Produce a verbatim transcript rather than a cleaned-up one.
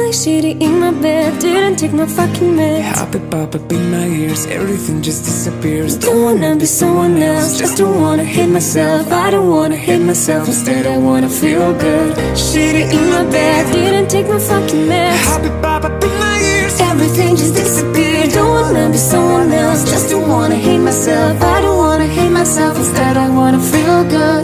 like shitty in my bed, didn't take my fucking meds. Pop it, pop up in my ears, everything just disappears. Don't wanna be someone else, just don't wanna hate myself. I don't wanna hate myself, instead I wanna feel good. Shitty in my bed, didn't take my fucking meds. Pop it, pop up in my ears, everything just disappeared. Don't wanna be someone else, just don't wanna hate myself. I don't wanna hate myself, instead I wanna feel good.